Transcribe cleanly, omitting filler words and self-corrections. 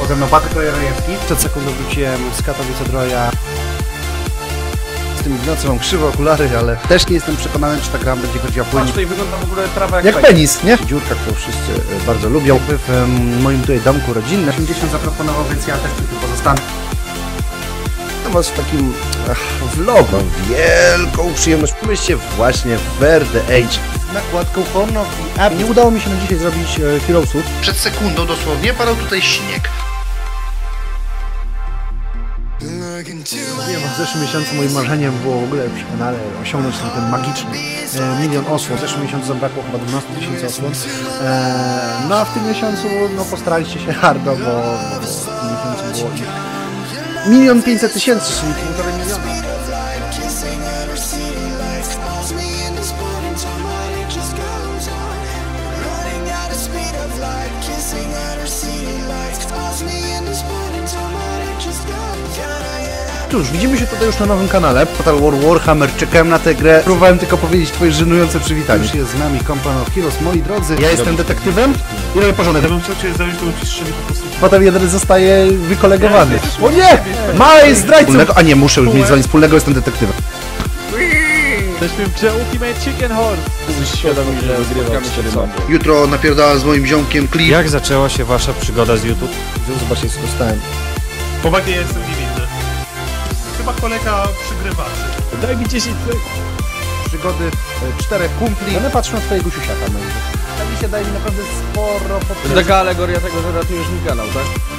Ze mną Patryk Rojewski. Przed sekundą wróciłem z Katowice do Roja. Z tym Ignacją mam krzywe okulary, ale też nie jestem przekonany, czy ta gra będzie chodziła płynnie. Tutaj wygląda w ogóle trawa Jak penis, nie? Dziurka, którą wszyscy bardzo lubią. W moim tutaj domku rodzinnym 80 zaproponował, więc ja też tu pozostanę. To was w takim vlogu. Mam wielką przyjemność. Pomyślcie właśnie w Verde Age. Z nakładką Horn of the Abyss. Nie udało mi się na dzisiaj zrobić Heroesów. Przed sekundą dosłownie padał tutaj śnieg. W zeszłym miesiącu moim marzeniem było w ogóle przy kanale osiągnąć ten magiczny 1 000 000 osłon. W zeszłym miesiącu zabrakło chyba 12 000 osłon. No a w tym miesiącu postaraliście się hardo, bo w tym miesiącu było ich 1 500 000, czyli 1,5 miliona. Cóż, widzimy się tutaj już na nowym kanale Total War Warhammer. Czekałem na tę grę. Próbowałem tylko powiedzieć twoje żenujące przywitanie. Już jest z nami Company of Heroes, moi drodzy. Ja jestem detektywem i robię porządek. Ja bym chciał cię zająć, to ci strzeli po prostu. Potem jeden zostaje wykolegowany. O nie! Małej zdrajcą! A nie, muszę już mieć z wami wspólnego, jestem detektywem. Jesteśmy w grze Ultimate Chicken Horse. Jesteś świadomi, że wygrywam 4 mapy. Jutro napierdala z moim ziomkiem klip. Jak zaczęła się wasza przygoda z YouTube? Zobaczcie, co dostałem. Chłopaki, ja jestem niewinny. Chyba kolega przygrywaczy. Daj mi 10 sekund. Przygody 4 kumpli. One patrzą na twojego siusiaka, no i ta misja daje mi naprawdę sporo To taka alegoria tego, że ratujesz mi kanał, tak?